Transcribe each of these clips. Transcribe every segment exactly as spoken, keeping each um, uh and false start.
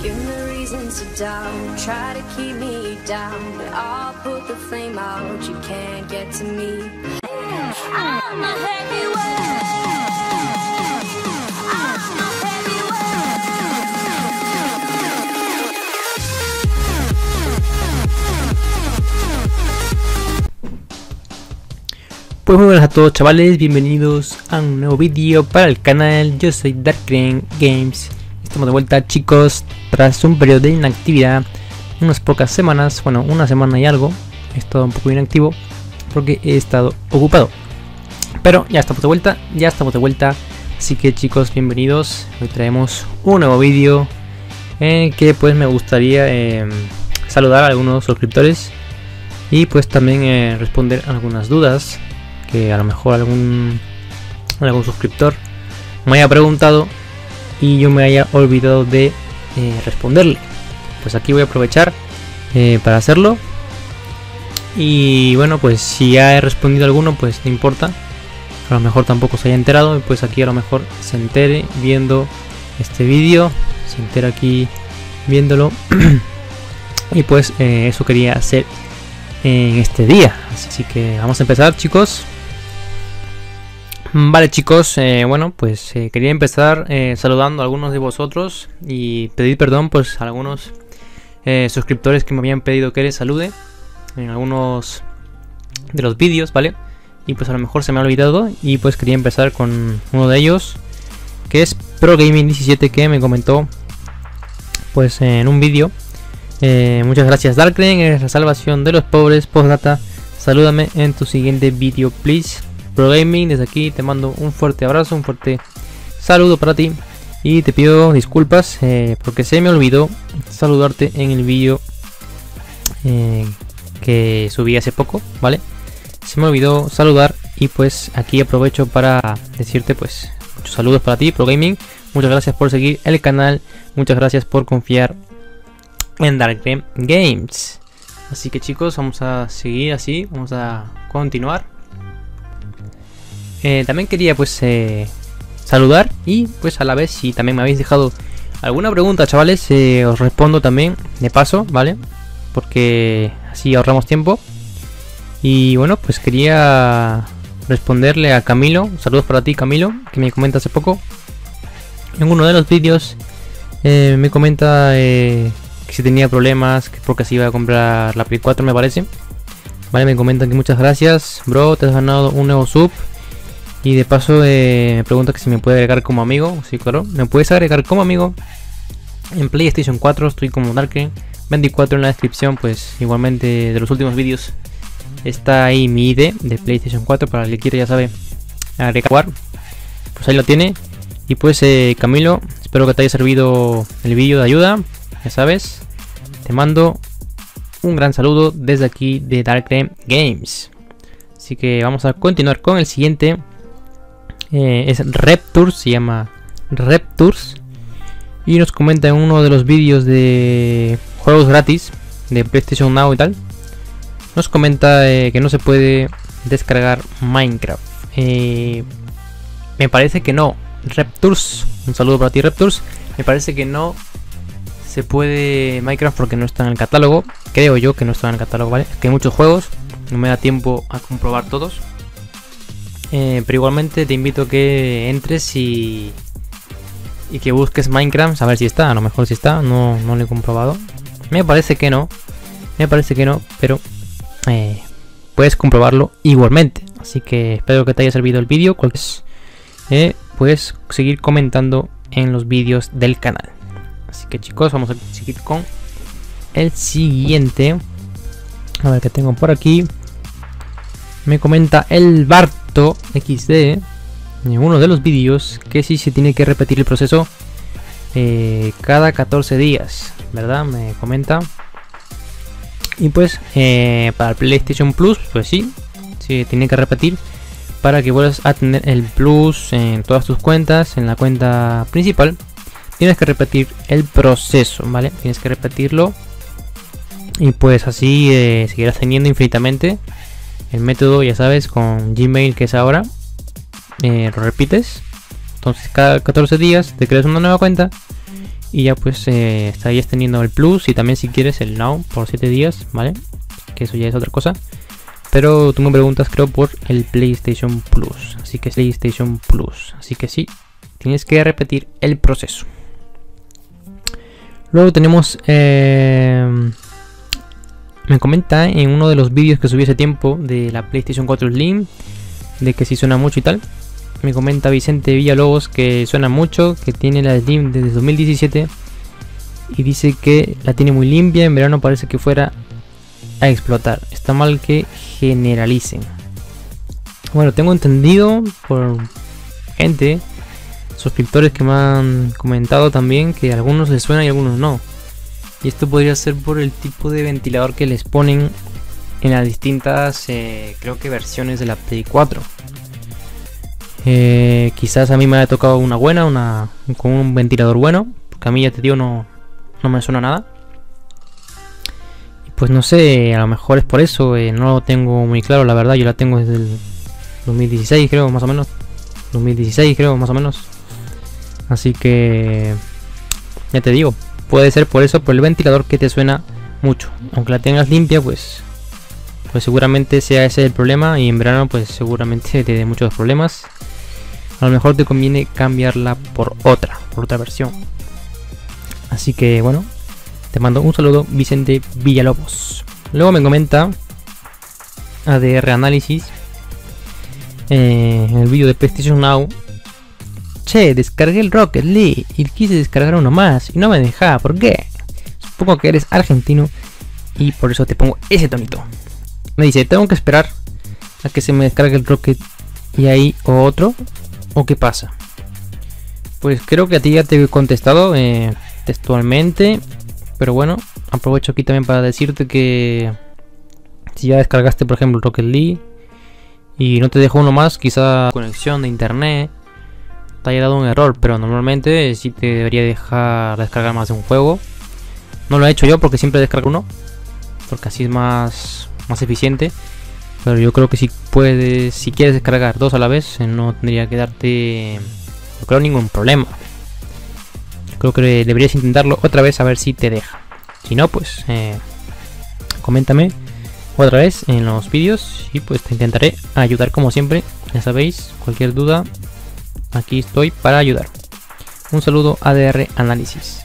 Give me reasons to doubt, try to keep me down, but I'll put the flame out, you can't get to me. I'm a heavyweight. I'm a Pues muy buenas a todos, chavales, bienvenidos a un nuevo vídeo para el canal. Yo soy Darkren Games. Estamos de vuelta, chicos, tras un periodo de inactividad, unas pocas semanas, bueno, una semana y algo. He estado un poco inactivo porque he estado ocupado, pero ya estamos de vuelta, ya estamos de vuelta. Así que, chicos, bienvenidos. Hoy traemos un nuevo vídeo en el que pues me gustaría eh, saludar a algunos suscriptores y pues también eh, responder algunas dudas que a lo mejor algún algún suscriptor me haya preguntado y yo me haya olvidado de eh, responderle. Pues aquí voy a aprovechar eh, para hacerlo. Y bueno, pues si ya he respondido a alguno, pues no importa, a lo mejor tampoco se haya enterado, y pues aquí a lo mejor se entere viendo este vídeo, se entera aquí viéndolo. Y pues eh, eso quería hacer en este día, así que vamos a empezar, chicos. Vale, chicos, eh, bueno, pues eh, quería empezar eh, saludando a algunos de vosotros y pedir perdón pues a algunos eh, suscriptores que me habían pedido que les salude en algunos de los vídeos, ¿vale? Y pues a lo mejor se me ha olvidado, y pues quería empezar con uno de ellos, que es ProGaming diecisiete, que me comentó pues en un vídeo: eh, muchas gracias, Darkren, eres la salvación de los pobres. Postdata, salúdame en tu siguiente vídeo, please. ProGaming, desde aquí te mando un fuerte abrazo, un fuerte saludo para ti, y te pido disculpas eh, porque se me olvidó saludarte en el vídeo eh, que subí hace poco, ¿vale? Se me olvidó saludar, y pues aquí aprovecho para decirte pues muchos saludos para ti, ProGaming. Muchas gracias por seguir el canal, muchas gracias por confiar en Darkren Games. Así que, chicos, vamos a seguir así, vamos a continuar. Eh, también quería pues eh, saludar, y pues a la vez, si también me habéis dejado alguna pregunta, chavales, eh, os respondo también de paso, ¿vale? Porque así ahorramos tiempo. Y bueno, pues quería responderle a Camilo. Saludos para ti, Camilo, que me comenta hace poco en uno de los vídeos. eh, Me comenta eh, que si tenía problemas, que porque se iba a comprar la Play cuatro, me parece. Vale, me comentan que muchas gracias, bro, te has ganado un nuevo sub. Y de paso eh, me pregunta que si me puede agregar como amigo. Sí, claro, me puedes agregar como amigo en PlayStation cuatro, estoy como Darkren veinticuatro en la descripción. Pues igualmente de los últimos vídeos está ahí mi I D de PlayStation cuatro, para el que quiera, ya sabe, agregar, pues ahí lo tiene. Y pues eh, Camilo, espero que te haya servido el vídeo de ayuda, ya sabes, te mando un gran saludo desde aquí de Darkren Games. Así que vamos a continuar con el siguiente. Eh, es Reptours, se llama Reptours, y nos comenta en uno de los vídeos de juegos gratis de PlayStation Now y tal, nos comenta eh, que no se puede descargar Minecraft. eh, Me parece que no, Reptours, un saludo para ti, Reptours. Me parece que no se puede Minecraft porque no está en el catálogo. Creo yo que no está en el catálogo, ¿vale? Es que hay muchos juegos, no me da tiempo a comprobar todos. Eh, pero igualmente te invito a que entres y, y que busques Minecraft, a ver si está. A lo mejor si está, no, no lo he comprobado. Me parece que no, me parece que no, pero eh, puedes comprobarlo igualmente. Así que espero que te haya servido el vídeo. Eh, puedes seguir comentando en los vídeos del canal. Así que, chicos, vamos a seguir con el siguiente. A ver qué tengo por aquí. Me comenta el Barto equis de en uno de los vídeos que sí se tiene que repetir el proceso eh, cada catorce días, ¿verdad? Me comenta. Y pues eh, para el PlayStation Plus, pues sí, sí tiene que repetir para que vuelvas a tener el Plus en todas tus cuentas. En la cuenta principal tienes que repetir el proceso, ¿vale? Tienes que repetirlo, y pues así eh, seguirás teniendo infinitamente el método, ya sabes, con Gmail, que es ahora. Eh, lo repites. Entonces cada catorce días te creas una nueva cuenta Y ya pues eh, estarías teniendo el Plus y también si quieres el Now por siete días, ¿vale? Que eso ya es otra cosa. Pero tú me preguntas creo por el PlayStation Plus. Así que PlayStation Plus. Así que sí, tienes que repetir el proceso. Luego tenemos... Eh, me comenta en uno de los vídeos que subí hace tiempo de la PlayStation cuatro Slim, de que sí suena mucho y tal. Me comenta Vicente Villalobos que suena mucho, que tiene la Slim desde dos mil diecisiete y dice que la tiene muy limpia, en verano parece que fuera a explotar. Está mal que generalicen. Bueno, tengo entendido por gente, suscriptores que me han comentado también, que a algunos les suena y a algunos no. Y esto podría ser por el tipo de ventilador que les ponen en las distintas, eh, creo que versiones de la Play cuatro. Eh, quizás a mí me haya tocado una buena, una con un ventilador bueno, porque a mí ya te digo no, no me suena nada. Y pues no sé, a lo mejor es por eso, eh, no lo tengo muy claro, la verdad. Yo la tengo desde el dos mil dieciséis creo, más o menos. dos mil dieciséis creo, más o menos. Así que ya te digo, puede ser por eso, por el ventilador que te suena mucho. Aunque la tengas limpia, pues pues seguramente sea ese el problema, y en verano pues seguramente te dé muchos problemas. A lo mejor te conviene cambiarla por otra, por otra versión. Así que bueno, te mando un saludo, Vicente Villalobos. Luego me comenta A D R Análisis eh, en el vídeo de PlayStation Now: che, descargué el Rocket League y quise descargar uno más y no me deja, ¿por qué? Supongo que eres argentino y por eso te pongo ese tonito. Me dice, tengo que esperar a que se me descargue el Rocket y ahí o otro, o qué pasa. Pues creo que a ti ya te he contestado eh, textualmente, pero bueno, aprovecho aquí también para decirte que si ya descargaste por ejemplo el Rocket League y no te dejó uno más, quizá conexión de internet te haya dado un error, pero normalmente sí te debería dejar descargar más de un juego. No lo he hecho yo porque siempre descargo uno, porque así es más, más eficiente. Pero yo creo que si puedes, si quieres descargar dos a la vez, no tendría que darte, no creo, ningún problema. Creo que deberías intentarlo otra vez a ver si te deja. Si no, pues eh, coméntame otra vez en los vídeos y pues te intentaré ayudar como siempre. Ya sabéis, cualquier duda, aquí estoy para ayudar. Un saludo, A D R Análisis.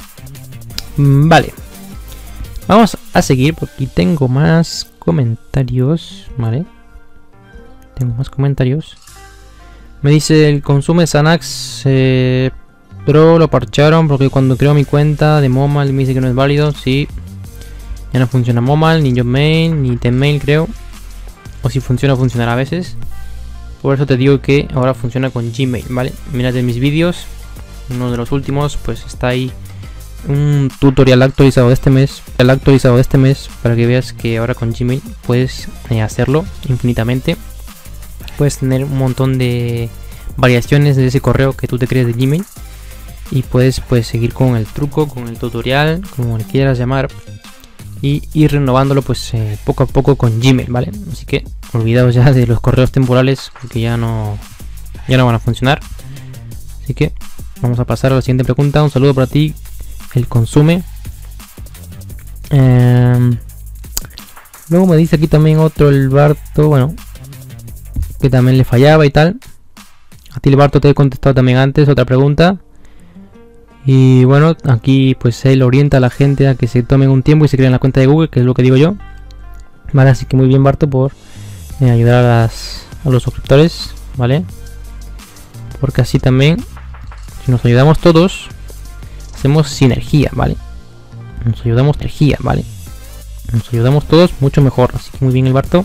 Vale, vamos a seguir porque aquí tengo más comentarios, ¿vale? Tengo más comentarios. Me dice el consume Xanax eh, Pro lo parcharon porque cuando creo mi cuenta de Momal me dice que no es válido. Sí, ya no funciona Momal, ni Jobmail, ni Tenmail creo. O si funciona, funcionará a veces. Por eso te digo que ahora funciona con Gmail, ¿vale? Mírate mis vídeos, uno de los últimos, pues está ahí un tutorial actualizado de este mes, el actualizado de este mes, para que veas que ahora con Gmail puedes eh, hacerlo infinitamente. Puedes tener un montón de variaciones de ese correo que tú te crees de Gmail y puedes pues seguir con el truco, con el tutorial, como le quieras llamar, y ir renovándolo pues eh, poco a poco con Gmail, ¿vale? Así que olvidaos ya de los correos temporales porque ya no ya no van a funcionar. Así que vamos a pasar a la siguiente pregunta. Un saludo para ti, el consume. Eh, luego me dice aquí también otro, el Barto, bueno, que también le fallaba y tal. A ti, el Barto, te he contestado también antes otra pregunta. Y bueno, aquí pues él orienta a la gente a que se tomen un tiempo y se creen la cuenta de Google, que es lo que digo yo. Vale, así que muy bien, Barto, por eh, ayudar a, las, a los suscriptores, ¿vale? Porque así también, si nos ayudamos todos, hacemos sinergia, ¿vale? Nos ayudamos energía, ¿vale? Nos ayudamos todos mucho mejor. Así que muy bien, el Barto.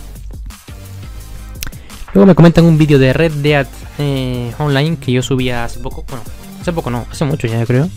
Luego me comentan un vídeo de Red Dead eh, Online que yo subí hace poco. Bueno, hace poco no, hace mucho ya, yo creo.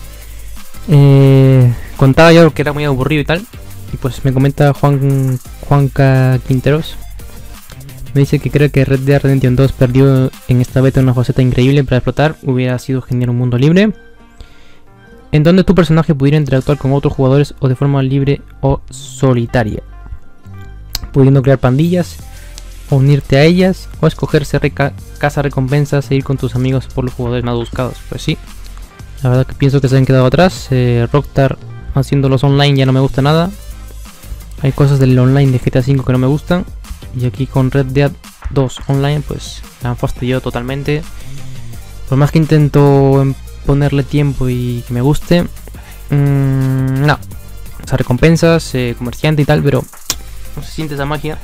Eh, contaba yo que era muy aburrido y tal. Y pues me comenta Juan Juanca Quinteros. Me dice que cree que Red Dead Redemption dos perdió en esta beta una faceta increíble para explotar. Hubiera sido genial un mundo libre, en donde tu personaje pudiera interactuar con otros jugadores o de forma libre o solitaria, pudiendo crear pandillas, unirte a ellas o escoger ser casa recompensas e ir con tus amigos por los jugadores más buscados. Pues sí, La verdad que pienso que se han quedado atrás. eh, Rockstar haciendo los online ya no me gusta nada. Hay cosas del online de G T A cinco que no me gustan. Y aquí con Red Dead dos Online pues la han fastidiado totalmente. Por más que intento ponerle tiempo y que me guste, mmm, no. O sea, recompensas, eh, comerciante y tal, pero no se siente esa magia.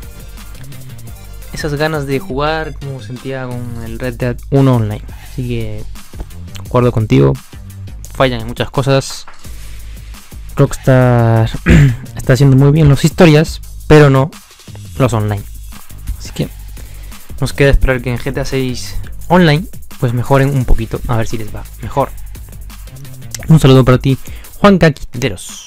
Esas ganas de jugar como sentía con el Red Dead uno Online. Así que concuerdo contigo. Fallan en muchas cosas. Rockstar está haciendo muy bien las historias, pero no los online. Así que nos queda esperar que en G T A seis Online pues mejoren un poquito, a ver si les va mejor. Un saludo para ti, Juan Quinteros.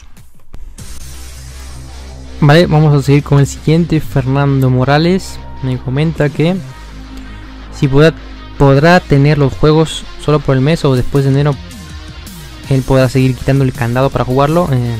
Vale, vamos a seguir con el siguiente. Fernando Morales me comenta que si podrá, podrá tener los juegos solo por el mes o después de enero él podrá seguir quitando el candado para jugarlo. Eh,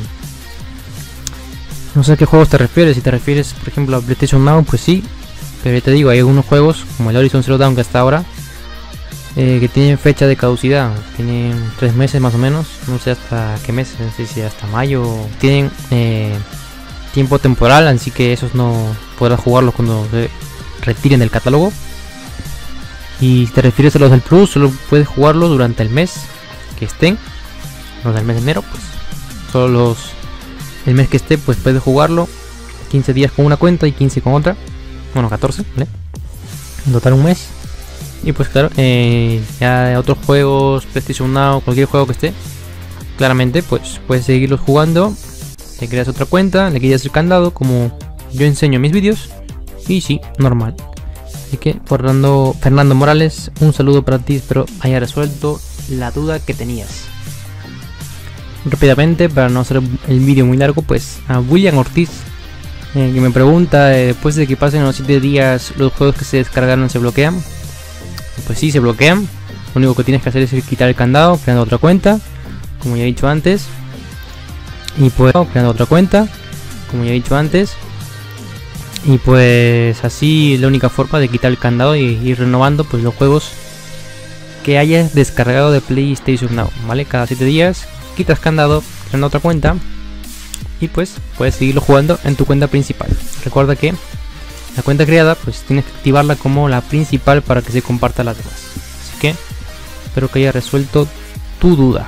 no sé a qué juegos te refieres. Si te refieres por ejemplo a PlayStation Now, pues sí, pero ya te digo, hay algunos juegos como el Horizon Zero Dawn que hasta ahora eh, que tienen fecha de caducidad, tienen tres meses más o menos, no sé hasta qué meses, no sé si hasta mayo, tienen eh, tiempo temporal, así que esos no podrás jugarlos cuando se retiren del catálogo. Y si te refieres a los del Plus, solo puedes jugarlos durante el mes que estén. Los del mes de enero, pues solo los el mes que esté, pues puedes jugarlo quince días con una cuenta y quince con otra. Bueno, catorce, ¿vale? En total un mes. Y pues claro, eh, ya otros juegos, PlayStation Now, cualquier juego que esté, claramente pues puedes seguirlos jugando. Te creas otra cuenta, le quitas el candado como yo enseño en mis vídeos. Y sí, normal. Así que Fernando, Fernando Morales, un saludo para ti, espero haya resuelto la duda que tenías. Rápidamente, para no hacer el vídeo muy largo, pues a William Ortiz, eh, que me pregunta, eh, después de que pasen los siete días, ¿los juegos que se descargaron se bloquean? Pues sí, se bloquean. Lo único que tienes que hacer es quitar el candado, creando otra cuenta, como ya he dicho antes. Y pues creando otra cuenta, como ya he dicho antes. Y pues así la única forma de quitar el candado y ir renovando pues los juegos que hayas descargado de PlayStation Now, ¿vale? Cada siete días quitas candado, creando otra cuenta y pues puedes seguirlo jugando en tu cuenta principal. Recuerda que la cuenta creada pues tienes que activarla como la principal para que se comparta las demás. Así que espero que haya resuelto tu duda.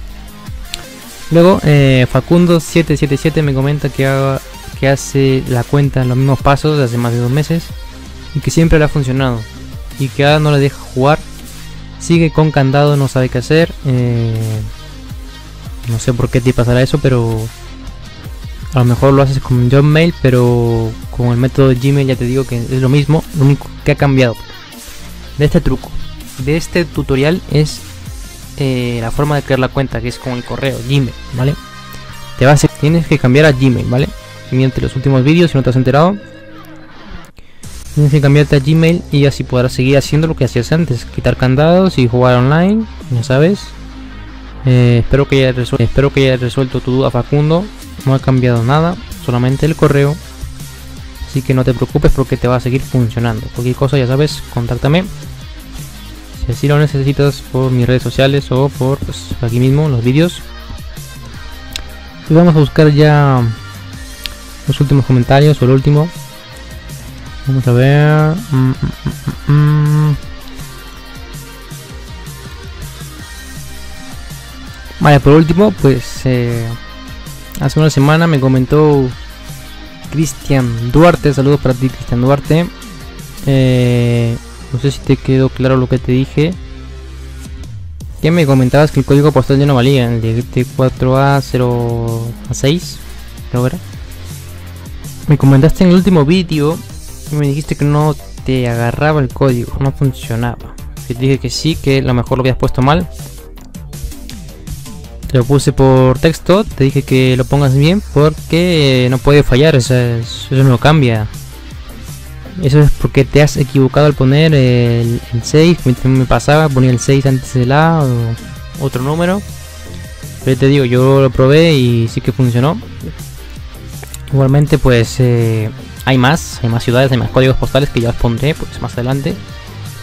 Luego eh, Facundo siete siete siete me comenta que, haga, que hace la cuenta en los mismos pasos desde hace más de dos meses y que siempre le ha funcionado y que ahora no le deja jugar, sigue con candado, no sabe qué hacer. eh, no sé por qué te pasará eso, pero a lo mejor lo haces con Gmail, pero con el método de Gmail ya te digo que es lo mismo. Lo único que ha cambiado de este truco, de este tutorial, es eh, la forma de crear la cuenta, que es con el correo Gmail, ¿vale? Te vas a, tienes que cambiar a Gmail, ¿vale? Mientras los últimos vídeos, si no te has enterado, tienes que cambiarte a Gmail y así podrás seguir haciendo lo que hacías antes, quitar candados y jugar online, ya sabes. Eh, espero que haya resuelto, espero que haya resuelto tu duda, Facundo. No ha cambiado nada, solamente el correo, así que no te preocupes porque te va a seguir funcionando. Cualquier cosa ya sabes, contáctame si así lo necesitas, por mis redes sociales o por pues, aquí mismo en los vídeos. Y vamos a buscar ya los últimos comentarios o el último. Vamos a ver. Mm, mm, mm, mm. Vale, por último, pues eh, hace una semana me comentó Cristian Duarte. Saludos para ti, Cristian Duarte. Eh, no sé si te quedó claro lo que te dije. Que me comentabas que el código postal ya no valía, el de T cuatro A cero A seis, creo que era. Me comentaste en el último vídeo y me dijiste que no te agarraba el código, no funcionaba. Yo te dije que sí, que a lo mejor lo habías puesto mal. Te lo puse por texto, te dije que lo pongas bien porque no puede fallar, eso, es, eso no cambia. Eso es porque te has equivocado al poner el, el seis, como me pasaba, ponía el seis antes de la o otro número. Pero te digo, yo lo probé y sí que funcionó. Igualmente pues eh, hay más, hay más ciudades, hay más códigos postales que ya os pondré pues más adelante.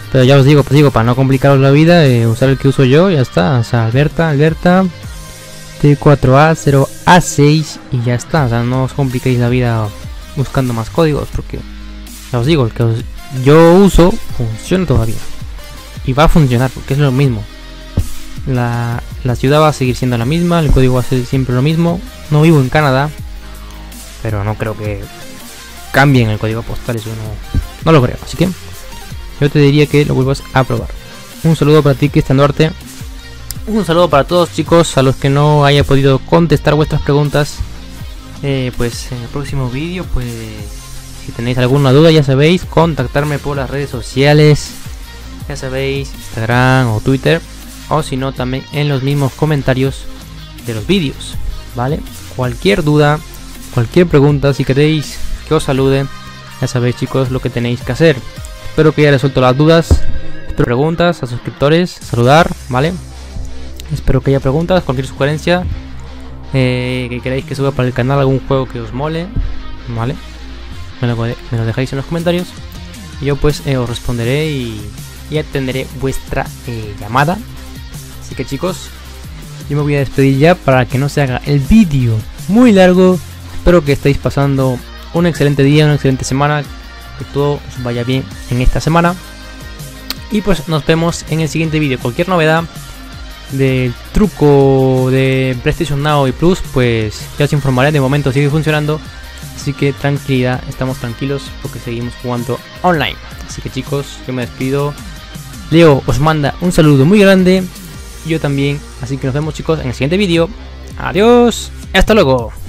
Pero ya os digo, pues digo, para no complicaros la vida, eh, usar el que uso yo, ya está. O sea, Alberta, Alberta, T cuatro A cero A seis y ya está. O sea, no os compliquéis la vida buscando más códigos, porque ya os digo, el que os, yo uso funciona todavía. Y va a funcionar, porque es lo mismo. La, la ciudad va a seguir siendo la misma, el código va a ser siempre lo mismo. No vivo en Canadá, pero no creo que cambien el código postal, eso no, no lo creo. Así que yo te diría que lo vuelvas a probar. Un saludo para ti, Cristian Duarte. Un saludo para todos, chicos, a los que no haya podido contestar vuestras preguntas. Eh, pues en el próximo vídeo, pues si tenéis alguna duda, ya sabéis, contactarme por las redes sociales. Ya sabéis, Instagram o Twitter. O si no, también en los mismos comentarios de los vídeos, ¿vale? Cualquier duda, cualquier pregunta, si queréis que os salude, ya sabéis, chicos, lo que tenéis que hacer. Espero que haya resuelto las dudas. Espero preguntas a suscriptores, saludar, ¿vale? Espero que haya preguntas, cualquier sugerencia eh, que queráis que suba para el canal, algún juego que os mole, ¿vale? Me lo, me lo dejáis en los comentarios y yo pues eh, os responderé y, y atenderé vuestra eh, llamada. Así que, chicos, yo me voy a despedir ya para que no se haga el vídeo muy largo. Espero que estéis pasando un excelente día, una excelente semana, que todo os vaya bien en esta semana. Y pues nos vemos en el siguiente vídeo. Cualquier novedad del truco de PlayStation Now y Plus, pues ya os informaré. De momento sigue funcionando, así que tranquilidad, estamos tranquilos porque seguimos jugando online. Así que, chicos, yo me despido. Leo os manda un saludo muy grande, yo también, así que nos vemos, chicos, en el siguiente vídeo. Adiós, hasta luego.